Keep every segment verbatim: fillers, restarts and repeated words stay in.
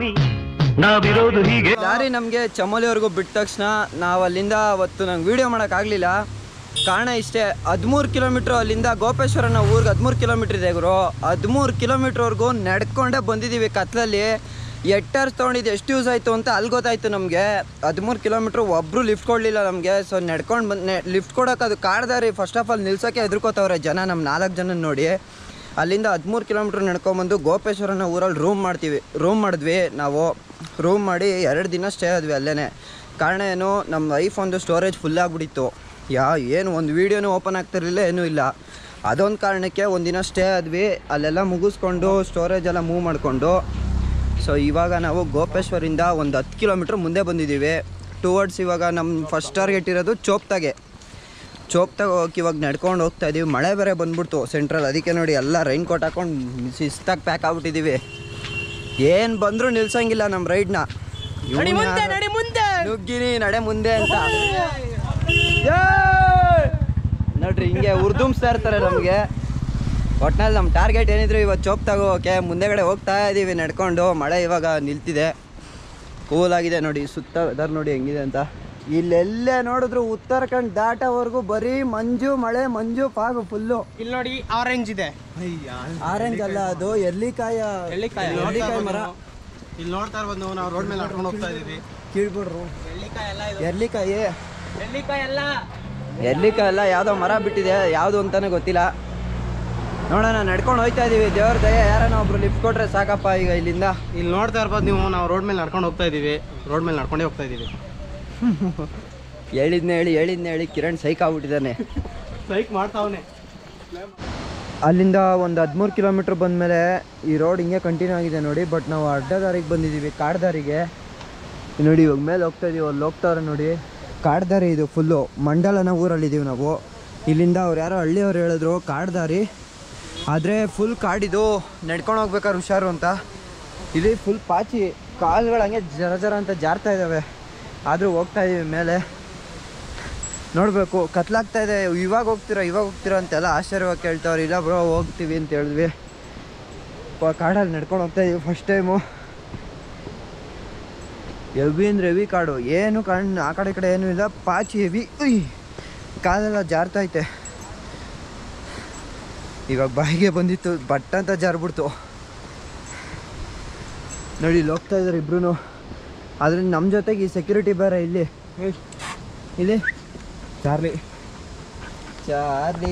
ಸ್ವಾಮಿ ನಾವಿರೋದು ಹೀಗೆ. ದಾರಿ ನಮಗೆ ಚಮೋಲಿವರೆಗೂ ಬಿಟ್ಟ ತಕ್ಷಣ ನಾವು ಅಲ್ಲಿಂದ ಅವತ್ತು ನಂಗೆ ವೀಡಿಯೋ ಮಾಡೋಕ್ಕಾಗಲಿಲ್ಲ. ಕಾರಣ ಇಷ್ಟೇ, ಹದಿಮೂರು ಕಿಲೋಮೀಟ್ರು ಅಲ್ಲಿಂದ ಗೋಪೇಶ್ವರನ ಊರಿಗೆ ಹದಿಮೂರು ಕಿಲೋಮೀಟ್ರ್ ಇದೆ ಗುರು. ಹದಿಮೂರು ಕಿಲೋಮೀಟ್ರ್ವರೆಗೂ ನಡ್ಕೊಂಡೇ ಬಂದಿದ್ದೀವಿ ಕತ್ಲಲ್ಲಿ. ಎಟ್ಟರ್ಸ್ ತೊಗೊಂಡಿದ್ದು ಎಷ್ಟು ಯೂಸ್ ಆಯಿತು ಅಂತ ಅಲ್ಲಿ ಗೊತ್ತಾಯಿತು ನಮಗೆ. ಹದಿಮೂರು ಕಿಲೋಮೀಟ್ರ್ ಒಬ್ಬರು ಲಿಫ್ಟ್ ಕೊಡಲಿಲ್ಲ ನಮಗೆ. ಸೊ ನಡ್ಕೊಂಡು ಬಂದು ಲಿಫ್ಟ್ ಕೊಡೋಕೆ ಅದು ಕಾಡ್ದಾರಿ ಫಸ್ಟ್ ಆಫ್ ಆಲ್ ನಿಲ್ಸೋಕ್ಕೆ ಹೆದರ್ಕೋತವ್ರೆ ಜನ. ನಮ್ಮ ನಾಲ್ಕು ಜನ ನೋಡಿ ಅಲ್ಲಿಂದ ಹದಿಮೂರು ಕಿಲೋಮೀಟ್ರ್ ನಡ್ಕೊಂಬಂದು ಗೋಪೇಶ್ವರನ ಊರಲ್ಲಿ ರೂಮ್ ಮಾಡ್ತೀವಿ ರೂಮ್ ಮಾಡಿದ್ವಿ ನಾವು. ರೂಮ್ ಮಾಡಿ ಎರಡು ದಿನ ಸ್ಟೇ ಆದ್ವಿ ಅಲ್ಲೇ. ಕಾರಣ ಏನು, ನಮ್ಮ ಐಫೋನ್ದು ಸ್ಟೋರೇಜ್ ಫುಲ್ ಆಗಿಬಿಟ್ಟಿತ್ತು. ಯಾ ಏನು ಒಂದು ವೀಡಿಯೋನೂ ಓಪನ್ ಆಗ್ತಿರಲಿಲ್ಲ, ಏನೂ ಇಲ್ಲ. ಅದೊಂದು ಕಾರಣಕ್ಕೆ ಒಂದಿನ ಸ್ಟೇ ಆದ್ವಿ. ಅಲ್ಲೆಲ್ಲ ಮುಗಿಸ್ಕೊಂಡು ಸ್ಟೋರೇಜ್ ಎಲ್ಲ ಮೂವ್ ಮಾಡಿಕೊಂಡು ಸೊ ಇವಾಗ ನಾವು ಗೋಪೇಶ್ವರಿಂದ ಒಂದು ಹತ್ತು ಕಿಲೋಮೀಟ್ರ್ ಮುಂದೆ ಬಂದಿದ್ದೀವಿ ಟುವರ್ಡ್ಸ್. ಇವಾಗ ನಮ್ಮ ಫಸ್ಟ್ ಟಾರ್ಗೆಟ್ ಇರೋದು ಚೋಪ್ತಾಗೆ. ಚೋಪ್ತಾಗ ಹೋಗಿ ಇವಾಗ ನಡ್ಕೊಂಡು ಹೋಗ್ತಾ ಇದ್ದೀವಿ. ಮಳೆ ಬೇರೆ ಬಂದ್ಬಿಡ್ತು ಸೆಂಟ್ರಲ್, ಅದಕ್ಕೆ ನೋಡಿ ಎಲ್ಲ ರೈನ್ ಕೋಟ್ ಹಾಕೊಂಡು ಶಿಸ್ತಾಗಿ ಪ್ಯಾಕ್ ಆಗ್ಬಿಟ್ಟಿದ್ದೀವಿ. ಏನು ಬಂದರೂ ನಿಲ್ಸಂಗಿಲ್ಲ ನಮ್ಮ ರೈಡ್ನ. ನುಗ್ಗಿನಿ ನಡೆ ಮುಂದೆ ಅಂತ ನೋಡ್ರಿ ಹಿಂಗೆ ಉರ್ದುಂಬ್ಸ್ತಾ ಇರ್ತಾರೆ ನಮಗೆ. ಒಟ್ನಲ್ಲಿ ನಮ್ಮ ಟಾರ್ಗೆಟ್ ಏನಿದ್ರು ಇವತ್ತು ಚೋಪ್ತಾಗ ಹೋಗೋಕೆ. ಮುಂದೆಗಡೆ ಹೋಗ್ತಾ ಇದ್ದೀವಿ ನಡ್ಕೊಂಡು. ಮಳೆ ಇವಾಗ ನಿಲ್ತಿದೆ, ಕೂಲಾಗಿದೆ ನೋಡಿ. ಸುತ್ತ ವೆದರ್ ನೋಡಿ ಹೆಂಗಿದೆ ಅಂತ. ಇಲ್ಲೆಲ್ಲೇ ನೋಡಿದ್ರು ಉತ್ತರಾಖಂಡ್ ದಾಟೋವರೆಗೂ ಬರೀ ಮಂಜು ಮಳೆ, ಮಂಜು ಪಾಗು ಫುಲ್ಲು. ಇಲ್ಲಿ ನೋಡಿ ಆರೆಂಜ್ ಇದೆ. ಆರೆಂಜ್ ಅಲ್ಲ, ಅದು ಎರ್ಲಿಕಾಯ ಎರ್ಲಿಕಾಯಿ ಮರ. ಇಲ್ಲಿ ನೋಡ್ತಾ ಇರ್ಬೋದು ನಾವು ರೋಡ್ ಮೇಲೆ ನಡ್ಕೊಂಡು ಹೋಗ್ತಾ ಇದೀವಿ. ಕೀಳ್ಬಿಡ್ರು ಎರ್ಲಿಕಾಯಿ ಎರ್ಲಿಕಾಯಿ ಎಲ್ಲ ಎರ್ಲಿಕಾಯಿ ಎಲ್ಲ ಯಾವುದೋ ಮರ ಬಿಟ್ಟಿದೆ, ಯಾವುದು ಅಂತಾನೆ ಗೊತ್ತಿಲ್ಲ. ನೋಡೋಣ, ನಡ್ಕೊಂಡು ಹೋಗ್ತಾ ಇದೀವಿ. ದೇವ್ರ ದಯ ಯಾರನ್ನ ಒಬ್ರು ಲಿಫ್ಟ್ ಕೊಟ್ರೆ ಸಾಕಪ್ಪ. ಈಗ ಇಲ್ಲಿಂದ ಇಲ್ಲಿ ನೋಡ್ತಾ ಇರ್ಬೋದು ನೀವು, ನಾವು ರೋಡ್ ಮೇಲೆ ನಡ್ಕೊಂಡು ಹೋಗ್ತಾ ಇದೀವಿ. ರೋಡ್ ಮೇಲೆ ನಡ್ಕೊಂಡೇ ಹೋಗ್ತಾ ಇದೀವಿ. ಹೇಳಿದ್ನ ಹೇಳಿ ಹೇಳಿದ್ನ ಹೇಳಿ ಕಿರಣ್ ಸೈಕ್ ಆಗ್ಬಿಟ್ಟಿದ್ದಾನೆ. ಸೈಕ್ ಮಾಡ್ತಾವನೆ. ಅಲ್ಲಿಂದ ಒಂದು ಹದಿಮೂರು ಕಿಲೋಮೀಟ್ರ್ ಬಂದಮೇಲೆ ಈ ರೋಡ್ ಹಿಂಗೆ ಕಂಟಿನ್ಯೂ ಆಗಿದೆ ನೋಡಿ. ಬಟ್ ನಾವು ಅಡ್ಡ ದಾರಿಗೆ ಬಂದಿದ್ದೀವಿ, ಕಾಡ್ದಾರಿಗೆ ನೋಡಿ. ಇವಾಗ ಮೇಲೆ ಹೋಗ್ತಾ ಇದೀವಿ, ಅಲ್ಲಿ ಹೋಗ್ತಾವ್ರೆ ನೋಡಿ. ಕಾಡ್ದಾರಿ ಇದು ಫುಲ್ಲು. ಮಂಡಲನ ಊರಲ್ಲಿದ್ದೀವಿ ನಾವು. ಇಲ್ಲಿಂದ ಅವ್ರು ಯಾರೋ ಹಳ್ಳಿಯವ್ರು ಹೇಳಿದ್ರು ಕಾಡ್ದಾರಿ, ಆದರೆ ಫುಲ್ ಕಾಡಿದು, ನಡ್ಕೊಂಡು ಹೋಗ್ಬೇಕಾದ್ರೆ ಹುಷಾರು ಅಂತ. ಇಲ್ಲಿ ಫುಲ್ ಪಾಚಿ, ಕಾಲುಗಳು ಹಂಗೆ ಜರ ಜರ ಅಂತ ಜಾರ್ತಾ ಇದ್ದಾವೆ. ಆದರೂ ಹೋಗ್ತಾ ಇದೀವಿ ಮೇಲೆ. ನೋಡಬೇಕು, ಕತ್ಲಾಗ್ತಾ ಇದೆ. ಇವಾಗ ಹೋಗ್ತೀರಾ ಇವಾಗ ಹೋಗ್ತೀರಾ ಅಂತೆಲ್ಲ ಆಶ್ಚರ್ಯವಾಗಿ ಕೇಳ್ತಾವ್ರು. ಇಲ್ಲ ಬ್ರೋ ಹೋಗ್ತೀವಿ ಅಂತ ಹೇಳಿದ್ವಿ. ಕಾಡಲ್ಲಿ ನಡ್ಕೊಂಡು ಹೋಗ್ತಾ ಇದೀವಿ ಫಸ್ಟ್ ಟೈಮು. ಹೆವಿ ಅಂದರೆ ಹೆವಿ ಕಾಡು, ಏನು ಕಣ್ಣು ಆ ಕಡೆ ಈ ಕಡೆ ಏನೂ ಇಲ್ಲ. ಪಾಚಿ ಹೆವಿ, ಕಾಲೆಲ್ಲ ಜಾರ್ತೈತೆ. ಇವಾಗ ಬಾಯಿಗೆ ಬಂದಿತ್ತು, ಬಟ್ ಅಂತ ಜಾರ್ಬಿಡ್ತು ನೋಡಿ. ಇಲ್ಲಿ ಹೋಗ್ತಾ ಇದ್ದಾರೆ ಇಬ್ರು. ಆದರೆ ನಮ್ಮ ಜೊತೆಗೆ ಈ ಸೆಕ್ಯೂರಿಟಿ ಬೇರೆ. ಇಲ್ಲಿ ಇಲ್ಲಿ ಚಾರ್ಲಿ ಚಾರ್ಲಿ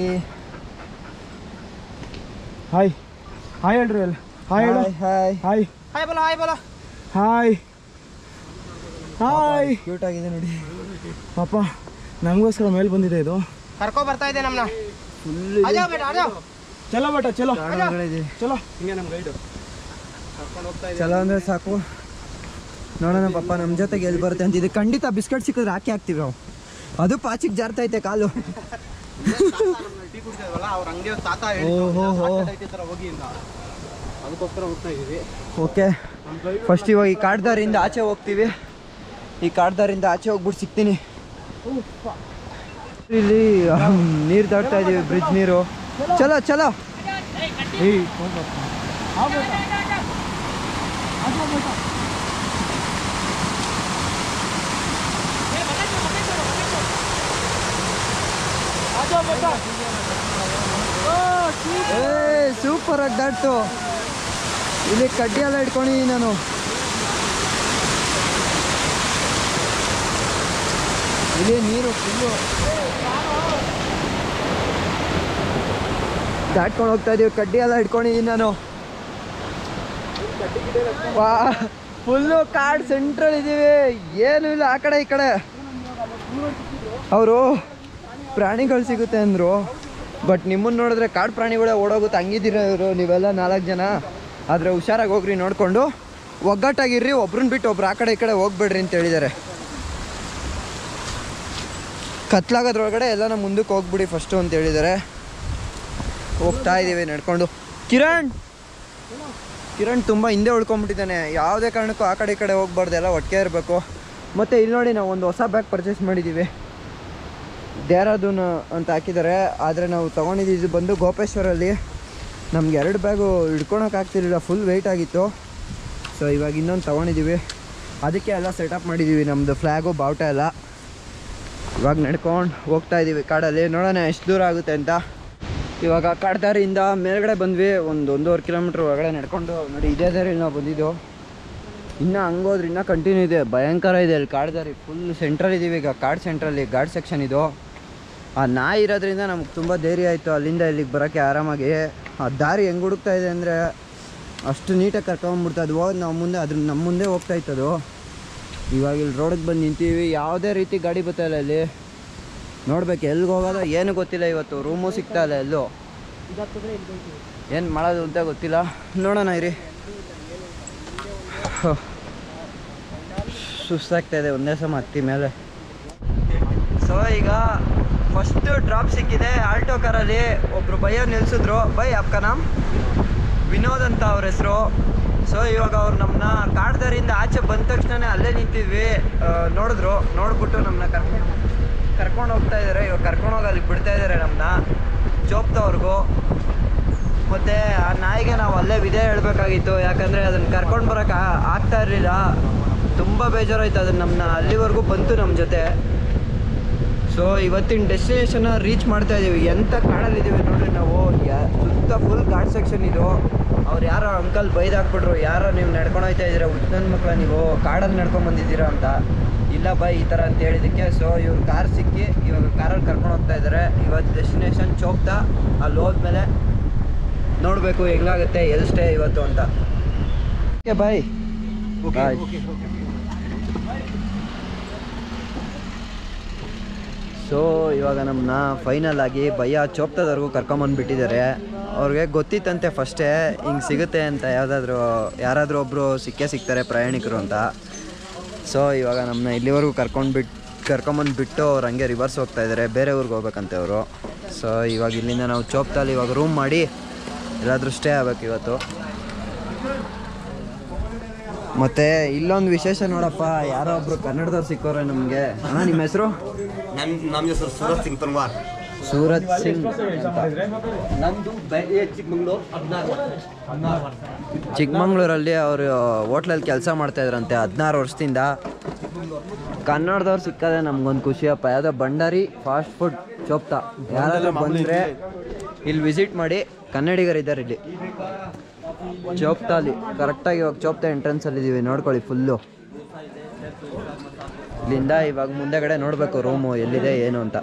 ಹಾಯ್ ಹಾಯ್ ಹೇಳ್ರಿ ಅಲ್ಲ. ಹಾಯ್ ಹೇಳು. ಹಾಯ್ ಹಾಯ್ ಹಾಯ್ ಬೋಲೋ ಹಾಯ್ ಬೋಲೋ ಹಾಯ್ ಹಾಯ್. ಕ್ಯೂಟ್ ಆಗಿದೆ ನೋಡಿ ಪಾಪ. ನಮಗೋಸ್ಕರ ಮೇಲೆ ಬಂದಿದೆ ಇದು. ಕರ್ಕೊ ಬರ್ತಾ ಇದೆ ನಮ್ಮನ್ನ. ಫುಲ್ ಚಲೋ ಬೇಟ ಚಲೋ ಚಲೋ ಹಿಂಗೆ ನಮ್ಮ ಗೈಡು ಕರ್ಕೊಂಡು ಹೋಗ್ತಾ ಇದೆ. ಚಲೋ ಅಂದರೆ ಸಾಕು. ನೋಡೋಣ ಪಾಪ ನಮ್ಮ ಜೊತೆಗೆ ಎಲ್ಲಿ ಬರುತ್ತೆ ಅಂತ. ಇದು ಖಂಡಿತ ಬಿಸ್ಕೆಟ್ ಸಿಕ್ಕಿದ್ರೆ ಹಾಕಿ ಹಾಕ್ತೀವಿ ನಾವು. ಅದು ಪಾಚಿಗೆ ಜಾರ್ತೈತೆ ಕಾಲು. ಟೀ ಕುಡಿತಾಯಿದ್ವಲ್ಲ ಅವ್ರ ಅಂಗಡಿ ತಾತ ಹೋಗಿ ಅಂತ ಅದಕ್ಕೋಸ್ಕರ ಹೋಗ್ತಾ ಇದ್ದೀವಿ. ಓಕೆ, ಫಸ್ಟ್ ಇವಾಗ ಈ ಕಾಡ್ದಾರಿಯಿಂದ ಆಚೆ ಹೋಗ್ತೀವಿ. ಈ ಕಾಡ್ದಾರಿಂದ ಆಚೆ ಹೋಗ್ಬಿಟ್ಟು ಸಿಗ್ತೀನಿ. ಇಲ್ಲಿ ನೀರು ದಾಟ್ತಾ ಇದೀವಿ, ಬ್ರಿಡ್ಜ್ ನೀರು. ಚಲೋ ಚಲೋ. ಏ ಸೂಪರ್ ಆಗಿ ದಾಟು. ಇಲ್ಲಿ ಕಡ್ಡಿ ಎಲ್ಲ ಇಟ್ಕೊಂಡಿದ್ದೀನಿ ನಾನು. ಇಲ್ಲಿ ನೀರು ಫುಲ್ಲು ದಾಟ್ಕೊಂಡು ಹೋಗ್ತಾ ಇದೀವಿ. ಕಡ್ಡಿ ಎಲ್ಲ ಇಟ್ಕೊಂಡಿದ್ದೀನಿ ನಾನು. ವಾ, ಫುಲ್ಲು ಕಾಡು ಸೆಂಟ್ರಲ್ ಇದ್ದೀವಿ, ಏನೂ ಇಲ್ಲ ಆ ಕಡೆ ಈ ಕಡೆ. ಅವರು ಪ್ರಾಣಿಗಳು ಸಿಗುತ್ತೆ ಅಂದರು, ಬಟ್ ನಿಮ್ಮನ್ನು ನೋಡಿದ್ರೆ ಕಾಡು ಪ್ರಾಣಿಗಳೇ ಓಡೋಗುತ್ತೆ. ಹಂಗಿದ್ದೀರ ಇವರು ನೀವೆಲ್ಲ ನಾಲ್ಕು ಜನ. ಆದರೆ ಹುಷಾರಾಗಿ ಹೋಗ್ರಿ, ನೋಡಿಕೊಂಡು ಒಗ್ಗಟ್ಟಾಗಿರ್ರಿ. ಒಬ್ರನ್ನ ಬಿಟ್ಟು ಒಬ್ರು ಆ ಕಡೆ ಈ ಕಡೆ ಹೋಗ್ಬೇಡ್ರಿ ಅಂತ ಹೇಳಿದ್ದಾರೆ. ಕತ್ಲಾಗೋದ್ರೊಳಗಡೆ ಎಲ್ಲನ ಮುಂದಕ್ಕೆ ಹೋಗ್ಬಿಡಿ ಫಸ್ಟು ಅಂತ ಹೇಳಿದ್ದಾರೆ. ಹೋಗ್ತಾ ಇದ್ದೀವಿ ನಡ್ಕೊಂಡು. ಕಿರಣ್ ಕಿರಣ್ ತುಂಬ ಹಿಂದೆ ಉಳ್ಕೊಂಬಿಟ್ಟಿದ್ದಾನೆ. ಯಾವುದೇ ಕಾರಣಕ್ಕೂ ಆ ಕಡೆ ಈ ಕಡೆ ಹೋಗ್ಬಾರ್ದು, ಎಲ್ಲ ಒಟ್ಟಿಗೆ ಇರಬೇಕು. ಮತ್ತು ಇಲ್ಲಿ ನೋಡಿ, ನಾವು ಒಂದು ಹೊಸ ಬ್ಯಾಗ್ ಪರ್ಚೇಸ್ ಮಾಡಿದ್ದೀವಿ. ದೇಹರಾದೂನ್ ಅಂತ ಹಾಕಿದ್ದಾರೆ, ಆದರೆ ನಾವು ತೊಗೊಂಡಿದ್ದು ಬಂದು ಗೋಪೇಶ್ವರಲ್ಲಿ. ನಮ್ಗೆ ಎರಡು ಬ್ಯಾಗು ಹಿಡ್ಕೊಳಕ್ಕೆ ಆಗ್ತಿರಲಿಲ್ಲ, ಫುಲ್ ವೆಯ್ಟ್ ಆಗಿತ್ತು. ಸೊ ಸೊ ಇವಾಗ ಇನ್ನೊಂದು ತೊಗೊಂಡಿದ್ದೀವಿ, ಅದಕ್ಕೆ ಎಲ್ಲ ಸೆಟಪ್ ಮಾಡಿದ್ದೀವಿ, ನಮ್ಮದು ಫ್ಲ್ಯಾಗು ಬಾವುಟ ಎಲ್ಲ. ಇವಾಗ ನಡ್ಕೊಂಡು ಹೋಗ್ತಾ ಇದ್ದೀವಿ ಕಾಡಲ್ಲಿ, ನೋಡೋಣ ಎಷ್ಟು ದೂರ ಆಗುತ್ತೆ ಅಂತ. ಇವಾಗ ಕಾಡ್ದಾರಿಯಿಂದ ಮೇಲ್ಗಡೆ ಬಂದ್ವಿ, ಒಂದು ಒಂದೂವರೆ ಕಿಲೋಮೀಟ್ರ್ ಒಳಗಡೆ ನಡ್ಕೊಂಡು. ನೋಡಿ ಇದೇ ದಾರಿಯಲ್ಲಿ ನಾವು ಬಂದಿದ್ದು, ಇನ್ನೂ ಹಂಗೋದ್ರೆ ಇನ್ನೂ ಕಂಟಿನ್ಯೂ ಇದೆ, ಭಯಂಕರ ಇದೆ ಅಲ್ಲಿ ಕಾಡ್ದಾರಿ. ಫುಲ್ ಸೆಂಟ್ರಲ್ ಇದ್ದೀವಿ ಈಗ, ಕಾಡು ಸೆಂಟ್ರಲ್ಲಿ ಘಾಟ್ ಸೆಕ್ಷನ್ ಇದು. ಆ ನಾಯಿ ಇರೋದ್ರಿಂದ ನಮ್ಗೆ ತುಂಬ ಧೈರ್ಯ ಆಯಿತು ಅಲ್ಲಿಂದ ಇಲ್ಲಿಗೆ ಬರೋಕ್ಕೆ ಆರಾಮಾಗಿ. ಆ ದಾರಿ ಹೆಂಗೆ ಹುಡುಕ್ತಾ ಇದೆ ಅಂದರೆ ಅಷ್ಟು ನೀಟಾಗಿ ಕರ್ಕೊಂಡ್ಬಿಡ್ತಾ ಅದು ಹೋಗಿ ನಾವು ಮುಂದೆ ಅದ್ರ ನಮ್ಮ ಮುಂದೆ ಹೋಗ್ತಾ ಇತ್ತದು. ಇವಾಗ ಇಲ್ಲಿ ರೋಡಿಗೆ ಬಂದು ನಿಂತೀವಿ, ಯಾವುದೇ ರೀತಿ ಗಾಡಿ ಬರ್ತಾಯಿಲ್ಲ ಇಲ್ಲಿ. ನೋಡ್ಬೇಕು ಎಲ್ಲಿಗೆ ಹೋಗೋದು ಏನು ಗೊತ್ತಿಲ್ಲ, ಇವತ್ತು ರೂಮು ಸಿಗ್ತಾ ಇಲ್ಲ ಎಲ್ಲೂ, ಏನು ಮಾಡೋದು ಅಂತ ಗೊತ್ತಿಲ್ಲ. ನೋಡೋಣ ಇರಿ. ಸುಸ್ತಾಗ್ತಾಯಿದೆ ಒಂದೇ ಸಮ ಹತ್ತಿ ಮೇಲೆ. ಸೊ ಈಗ ಫಸ್ಟ್ ಡ್ರಾಪ್ ಸಿಕ್ಕಿದೆ ಆಲ್ಟೋ ಕಾರಲ್ಲಿ. ಒಬ್ಬರು ಬೈಯರ್ ನಿಲ್ಲಿಸಿದ್ರು, ಬೈ ಅಪ್ಕ ನಾಮ್ ವಿನೋದ್ ಅಂತ ಅವ್ರ ಹೆಸರು. ಸೊ ಇವಾಗ ಅವ್ರು ನಮ್ಮನ್ನ ಕಾಡ್ದಾರಿಂದ ಆಚೆ ಬಂದ ತಕ್ಷಣ ಅಲ್ಲೇ ನಿಂತಿದ್ವಿ, ನೋಡಿದ್ರು. ನೋಡ್ಬಿಟ್ಟು ನಮ್ಮನ್ನ ಕರ್ಕೊಂಡು ಕರ್ಕೊಂಡು ಹೋಗ್ತಾ ಇದ್ದಾರೆ. ಇವಾಗ ಕರ್ಕೊಂಡು ಹೋಗಿ ಅಲ್ಲಿಗೆ ಬಿಡ್ತಾ ಇದ್ದಾರೆ ನಮ್ಮನ್ನ ಚೋಪ್ತವ್ರಿಗೂ. ಮತ್ತು ಆ ನಾಯಿಗೆ ನಾವು ಅಲ್ಲೇ ವಿಧೆ ಹೇಳಬೇಕಾಗಿತ್ತು, ಯಾಕಂದರೆ ಅದನ್ನು ಕರ್ಕೊಂಡು ಬರೋಕ್ಕೆ ಆಗ್ತಾ ಇರಲಿಲ್ಲ. ತುಂಬ ಬೇಜಾರಾಯ್ತು, ಅದನ್ನು ನಮ್ಮನ್ನ ಅಲ್ಲಿವರೆಗೂ ಬಂತು ನಮ್ಮ ಜೊತೆ. ಸೊ ಇವತ್ತಿನ ಡೆಸ್ಟಿನೇಷನ್ನ ರೀಚ್ ಮಾಡ್ತಾ ಇದ್ದೀವಿ. ಎಂಥ ಕಾಡಲ್ಲಿದ್ದೀವಿ ನೋಡ್ರಿ ನಾವು, ಯಾ ಸುತ್ತ ಫುಲ್ ಘಾಟ್ ಸೆಕ್ಷನ್ ಇದು. ಅವ್ರು ಯಾರೋ ಅಂಕಲ್ ಬೈದಾಕ್ಬಿಟ್ರು, ಯಾರೋ ನೀವು ನಡ್ಕೊಂಡು ಹೋಗ್ತಾ ಇದ್ದೀರಾ, ಹುಟ್ಟಿನ ಮಕ್ಕಳ ನೀವು ಕಾಡಲ್ಲಿ ನಡ್ಕೊಂಡು ಬಂದಿದ್ದೀರಾ ಅಂತ. ಇಲ್ಲ ಬೈ ಈ ಥರ ಅಂತ ಹೇಳಿದ್ದಕ್ಕೆ ಸೊ ಇವ್ರು ಕಾರ್ ಸಿಕ್ಕಿ ಇವಾಗ ಕಾರಲ್ಲಿ ಕರ್ಕೊಂಡು ಹೋಗ್ತಾ ಇದ್ದಾರೆ. ಇವತ್ತು ಡೆಸ್ಟಿನೇಷನ್ ಚೋಪ್ತಾ, ಅಲ್ಲಿ ಹೋದ್ಮೇಲೆ ನೋಡಬೇಕು ಹೆಂಗಾಗುತ್ತೆ, ಎಲ್ಲಿ ಸ್ಟೇ ಇವತ್ತು ಅಂತ. ಓಕೆ ಬಾಯ್ ಬಾಯ್. ಸೊ ಇವಾಗ ನಮ್ಮನ್ನ ಫೈನಲ್ ಆಗಿ ಭಯ್ಯ ಚೋಪ್ತಾದವ್ರಿಗೂ ಕರ್ಕೊಂಬಂದುಬಿಟ್ಟಿದ್ದಾರೆ. ಅವ್ರಿಗೆ ಗೊತ್ತಿತ್ತಂತೆ ಫಸ್ಟೇ ಹಿಂಗೆ ಸಿಗುತ್ತೆ ಅಂತ, ಯಾವುದಾದ್ರೂ ಯಾರಾದರೂ ಒಬ್ಬರು ಸಿಕ್ಕೇ ಸಿಗ್ತಾರೆ ಪ್ರಯಾಣಿಕರು ಅಂತ. ಸೊ ಇವಾಗ ನಮ್ಮನ್ನ ಇಲ್ಲಿವರೆಗೂ ಕರ್ಕೊಂಡ್ಬಿಟ್ಟು ಕರ್ಕೊಂಬಂದುಬಿಟ್ಟು ಅವ್ರು ಹಂಗೆ ರಿವರ್ಸ್ ಹೋಗ್ತಾ ಇದ್ದಾರೆ, ಬೇರೆ ಊರಿಗೆ ಹೋಗ್ಬೇಕಂತೆ ಅವರು. ಸೊ ಇವಾಗ ಇಲ್ಲಿಂದ ನಾವು ಚೋಪ್ತಾಲಿ ಇವಾಗ ರೂಮ್ ಮಾಡಿ ಎಲ್ಲಾದರೂ ಸ್ಟೇ ಆಗ್ಬೇಕು ಇವತ್ತು. ಮತ್ತು ಇಲ್ಲೊಂದು ವಿಶೇಷ ನೋಡಪ್ಪ, ಯಾರೋ ಒಬ್ಬರು ಕನ್ನಡದವ್ರು ಸಿಕ್ಕೋರೆ ನಮಗೆ. ಅಣ್ಣ ನಿಮ್ಮ ಹೆಸರು? ನನ್ನ ನಮ್ಮ ಹೆಸರು ಸೂರತ್ ಸಿಂಗ್ ತನ್ವಾರ್. ಸೂರತ್ ಸಿಂಗ್ ಅಂತ. ನಮ್ಮದು ಚಿಕ್ಕಮಂಗ್ಳೂರು ಹದಿನಾರು ಹದಿನಾರು ಚಿಕ್ಕಮಂಗ್ಳೂರಲ್ಲಿ ಅವರು ಹೋಟ್ಲಲ್ಲಿ ಕೆಲಸ ಮಾಡ್ತಾಯಿದ್ರಂತೆ ಹದಿನಾರು ವರ್ಷದಿಂದ. ಕನ್ನಡದವ್ರು ಸಿಕ್ಕದೆ ನಮ್ಗೊಂದು ಖುಷಿಯಪ್ಪ. ಯಾವುದೋ ಭಂಡಾರಿ ಫಾಸ್ಟ್ ಫುಡ್ ಚೋಪ್ತಾ, ಯಾರಾದರೂ ಬಂದರೆ ಇಲ್ಲಿ ವಿಸಿಟ್ ಮಾಡಿ, ಕನ್ನಡಿಗರಿದ್ದಾರೆ ಇಲ್ಲಿ ಚೋಪ್ತಾಲಿ. ಕರೆಕ್ಟಾಗಿ ಇವಾಗ ಚೋಪ್ತಾ ಎಂಟ್ರೆನ್ಸಲ್ಲಿದ್ದೀವಿ, ನೋಡ್ಕೊಳ್ಳಿ ಫುಲ್ಲು. ಇಲ್ಲಿಂದ ಇವಾಗ ಮುಂದೆಗಡೆ ನೋಡಬೇಕು ರೂಮು ಎಲ್ಲಿದೆ ಏನು ಅಂತ.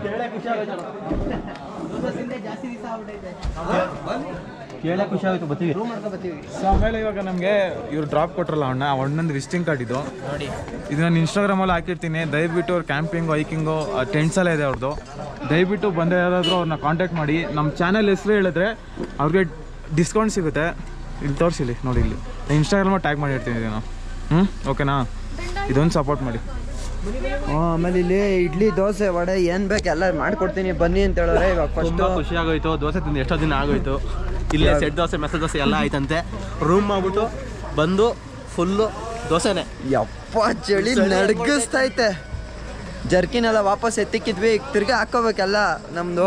ಕೇಳೇ ಖುಷಿ ಆಯಿತು, ಬರ್ತೀವಿ. ಸೊ ಆಮೇಲೆ ಇವಾಗ ನಮಗೆ ಇವ್ರು ಡ್ರಾಪ್ ಕೊಟ್ರಲ್ಲ ಅಣ್ಣ, ಆ ಅಣ್ಣಂದು ವಿಸಿಟಿಂಗ್ ಕಾರ್ಡ್ ಇದು ನೋಡಿ. ಇದು ನಾನು ಇನ್ಸ್ಟಾಗ್ರಾಮಲ್ಲಿ ಹಾಕಿರ್ತೀನಿ, ದಯವಿಟ್ಟು ಅವ್ರು ಕ್ಯಾಂಪಿಂಗು ಹೈಕಿಂಗು ಟೆಂಟ್ಸ್ ಎಲ್ಲ ಇದೆ ಅವ್ರದ್ದು. ದಯವಿಟ್ಟು ಬಂದರೆ ಯಾರಾದರೂ ಅವ್ರನ್ನ ಕಾಂಟ್ಯಾಕ್ಟ್ ಮಾಡಿ. ನಮ್ಮ ಚಾನಲ್ ಹೆಸರು ಹೇಳಿದ್ರೆ ಅವ್ರಿಗೆ ಡಿಸ್ಕೌಂಟ್ ಸಿಗುತ್ತೆ. ಇಲ್ಲಿ ತೋರಿಸಿಲಿ ನೋಡಿ, ಇಲ್ಲಿ ಇನ್ಸ್ಟಾಗ್ರಾಮಲ್ಲಿ ಟ್ಯಾಗ್ ಮಾಡಿರ್ತೀನಿ ಇದನ್ನು. ಹ್ಞೂ ಓಕೆನಾ, ಇದೊಂದು ಸಪೋರ್ಟ್ ಮಾಡಿ. ಆಮೇಲೆ ಇಲ್ಲಿ ಇಡ್ಲಿ ದೋಸೆ ವಡೆ ಏನು ಬೇಕು ಎಲ್ಲ ಮಾಡಿಕೊಡ್ತೀನಿ ಬನ್ನಿ ಅಂತ ಹೇಳಿದ್ರೆ. ಇವಾಗ ಫಸ್ಟ್ ಖುಷಿ ಆಗೋಯ್ತು, ದೋಸೆ ತಿಂದು ಎಷ್ಟೋ ದಿನ ಆಗೋಯ್ತು. ಇಲ್ಲೇ ಸೆಟ್ ದೋಸೆ ಮೆಸೇಜ್ ದೋಸೆ ಎಲ್ಲ ಆಯ್ತಂತೆ. ರೂಮ್ ಮಾಡ್ಬಿಟ್ಟು ಬಂದು ಫುಲ್ಲು ದೋಸೆನೆ. ಯಪ್ಪ ಚಳಿ ನಡ್ಗಿಸ್ತೈತೆ. ಜರ್ಕಿನೆಲ್ಲ ವಾಪಸ್ ಎತ್ತಿಕ್ಕಿದ್ವಿ, ಈಗ ತಿರ್ಗಿ ಹಾಕೋಬೇಕಲ್ಲ ನಮ್ಮದು.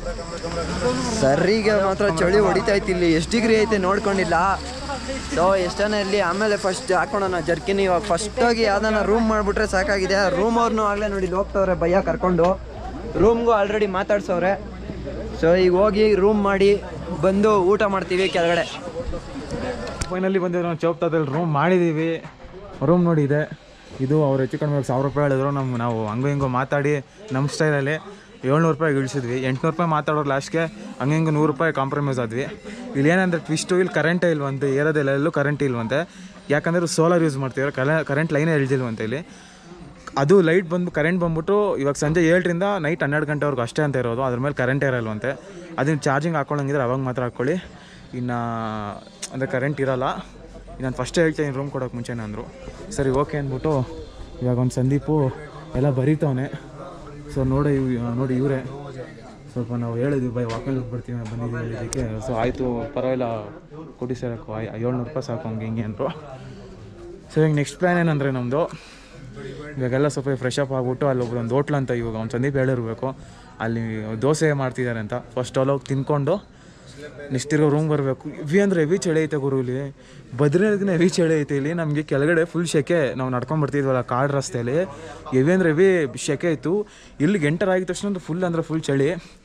ಸರಿಗೆ ಮಾತ್ರ ಚಳಿ ಹೊಡಿತೈತಿ. ಇಲ್ಲಿ ಎಷ್ಟು ಡಿಗ್ರಿ ಐತೆ ನೋಡ್ಕೊಂಡಿಲ್ಲ. ಸೊ ಎಷ್ಟನ ಇಲ್ಲಿ ಆಮೇಲೆ ಫಸ್ಟ್ ಹಾಕೊಳ್ಳೋಣ ಜರ್ಕಿನ್. ಇವಾಗ ಫಸ್ಟಾಗಿ ಯಾವ್ದಾನ ರೂಮ್ ಮಾಡಿಬಿಟ್ರೆ ಸಾಕಾಗಿದೆ. ರೂಮ್ ಅವ್ರನ್ನೂ ಆಗಲೇ ನೋಡಿ ಇಲ್ಲಿ ಹೋಗ್ತವ್ರೆ ಭಯ್ಯ ಕರ್ಕೊಂಡು, ರೂಮ್ಗೂ ಆಲ್ರೆಡಿ ಮಾತಾಡ್ಸವ್ರೆ. ಸೊ ಈಗ ಹೋಗಿ ರೂಮ್ ಮಾಡಿ ಬಂದು ಊಟ ಮಾಡ್ತೀವಿ ಕೆಳಗಡೆ. ಫೈನಲ್ಲಿ ಬಂದಿದ್ದು ನಾವು ಚೌಪ್ತಾದಲ್ಲಿ ರೂಮ್ ಮಾಡಿದ್ದೀವಿ. ರೂಮ್ ನೋಡಿ ಇದೆ ಇದು. ಅವ್ರು ಹೆಚ್ಚು ಕಡಿಮೆ ಸಾವಿರ ರೂಪಾಯಿ ಹೇಳಿದ್ರು. ನಮ್ಮ ನಾವು ಹಂಗೋ ಹಿಂಗೋ ಮಾತಾಡಿ ನಮ್ಮ ಸ್ಟೈಲಲ್ಲಿ ಏಳ್ನೂರು ರೂಪಾಯಿಗೆ ಇಳಿಸಿದ್ವಿ. ಎಂಟುನೂರು ರೂಪಾಯಿ ಮಾತಾಡೋರು ಲಾಸ್ಟ್ಗೆ ಹಂಗೆ ಹಿಂಗೆ ನೂರು ರೂಪಾಯಿ ಕಾಂಪ್ರಮೈಸ್ ಆದ್ವಿ. ಇಲ್ಲಿ ಏನಂದರೆ ಟ್ವಿಸ್ಟು, ಇಲ್ಲಿ ಕರೆಂಟೇ ಇಲ್ವಂತೆ, ಏರೋದೆಲ್ಲ ಎಲ್ಲೂ ಕರೆಂಟ್ ಇಲ್ವಂತೆ. ಯಾಕಂದರೆ ಸೋಲಾರ್ ಯೂಸ್ ಮಾಡ್ತಿದ್ದಾರೆ, ಕಲ ಕರೆಂಟ್ ಲೈನೇ ಎಳ್ದಿಲ್ವಂತೆ ಇಲ್ಲಿ. ಅದು ಲೈಟ್ ಬಂದು ಕರೆಂಟ್ ಬಂದ್ಬಿಟ್ಟು ಇವಾಗ ಸಂಜೆ ಏಳರಿಂದ ನೈಟ್ ಹನ್ನೆರಡು ಗಂಟೆವರೆಗೂ ಅಷ್ಟೇ ಅಂತ ಇರೋದು. ಅದ್ರ ಮೇಲೆ ಕರೆಂಟೇ ಇರಲ್ವಂತೆ. ಅದನ್ನು ಚಾರ್ಜಿಂಗ್ ಹಾಕ್ಕೊಳ್ಳೋಂಗಿದ್ರೆ ಅವಾಗ ಮಾತ್ರ ಹಾಕ್ಕೊಳ್ಳಿ, ಇನ್ನು ಅಂದರೆ ಕರೆಂಟ್ ಇರೋಲ್ಲ. ನಾನು ಫಸ್ಟೇ ಹೇಳ್ತೀನಿ ರೂಮ್ ಕೊಡೋಕೆ ಮುಂಚೆನೇ ಅಂದರು. ಸರಿ ಓಕೆ ಅಂದ್ಬಿಟ್ಟು ಇವಾಗ ಒಂದು ಸಂದೀಪು ಎಲ್ಲ ಬರೀತವನೆ. ಸೊ ನೋಡಿ ಇವ್ ನೋಡಿ ಇವರೇ ಸ್ವಲ್ಪ ನಾವು ಹೇಳಿದ್ವಿ ಬೈ ವಾಕಲ್ಲಿ ಹೋಗ್ಬಿಡ್ತೀವಿ ಬಂದಿದ್ದೀವಿ ಹೇಳಿದ್ದಕ್ಕೆ. ಸೊ ಆಯಿತು ಪರವಾಗಿಲ್ಲ ಕೊಡಿ ಸರ್, ಏಳ್ನೂರು ರೂಪಾಯಿ ಸಾಕು ಹಂಗೆ ಹಿಂಗೆ ಅಂದರು. ಸೊ ಈಗ ನೆಕ್ಸ್ಟ್ ಪ್ಲ್ಯಾನ್ ಏನಂದರೆ ನಮ್ಮದು ಇವಾಗೆಲ್ಲ ಸ್ವಲ್ಪ ಫ್ರೆಶ್ ಅಪ್ ಆಗಿಬಿಟ್ಟು ಅಲ್ಲಿ ಒಬ್ಬರು ಒಂದು ಹೋಟ್ಲ್ ಅಂತ ಇವಾಗ ಒಂದು ಸಂದೀಪ್ ಹೇಳಿರ್ಬೇಕು, ಅಲ್ಲಿ ದೋಸೆ ಮಾಡ್ತಿದ್ದಾರೆ ಅಂತ. ಫಸ್ಟ್ ಅಲ್ಲಿ ಹೋಗಿ ತಿನ್ಕೊಂಡು ನೆಕ್ಸ್ಟ್ ತಿರ್ಗಾ ರೂಮ್ ಬರಬೇಕು. ಹೆವಿ ಅಂದರೆ ಹೆವಿ ಚಳಿ ಐತೆ ಗುರು ಇಲ್ಲಿ. ಬದ್ರಿನಾಥ್ಗಿನ ಹೆವಿ ಚಳಿ ಐತೆ ಇಲ್ಲಿ. ನಮಗೆ ಕೆಳಗಡೆ ಫುಲ್ ಶೆಕೆ, ನಾವು ನಡ್ಕೊಂಡು ಬರ್ತಿದ್ವಲ್ಲ ಕಾಡು ರಸ್ತೆಯಲ್ಲಿ, ಹೆವಿ ಅಂದರೆ ಹೆವಿ ಶೆಕೆ ಇತ್ತು. ಇಲ್ಲಿಗೆ ಎಂಟರ್ ಆಗಿದ ತಕ್ಷಣ ಫುಲ್ ಅಂದರೆ ಫುಲ್ ಚಳಿ.